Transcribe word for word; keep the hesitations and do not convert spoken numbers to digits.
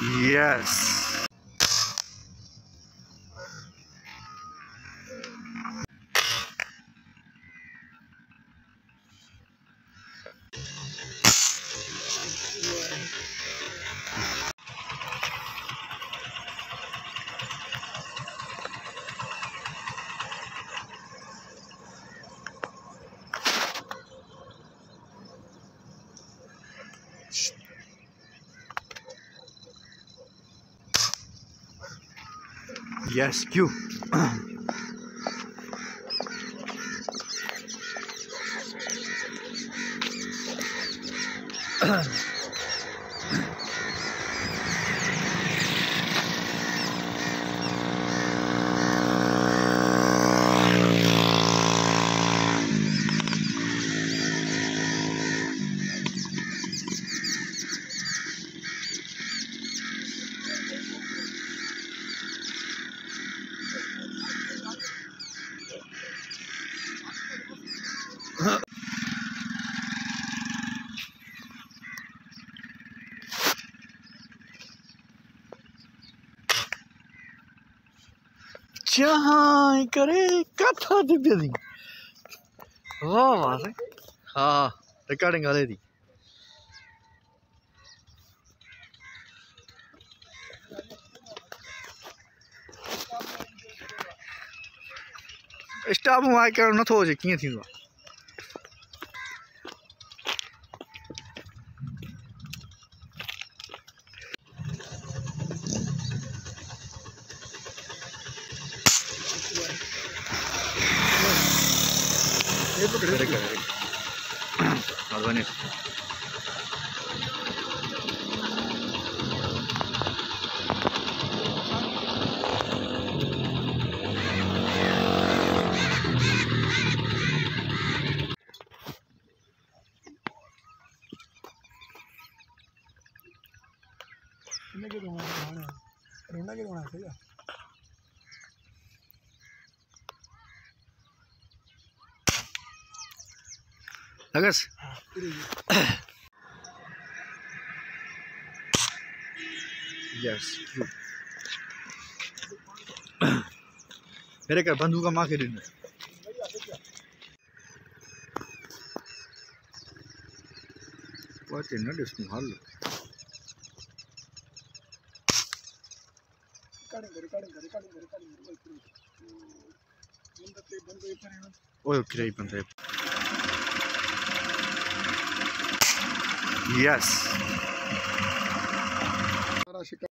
Yes. Yes, you. जहाँ करे कथा दिव्य दी वाह वाह हाँ रिकॉर्डिंग वाले दी स्टाफ मां करण नथो हुजे कीअं थींदो आहे ये पकड़े करे और बने इन्हें के दोना है रोना के दोना है क्या लगस यस मेरे का बंदूक मां के दिन what in not is hall recording recording recording recording बंद पे बंद पे पर ओए किराई बंद है Yes.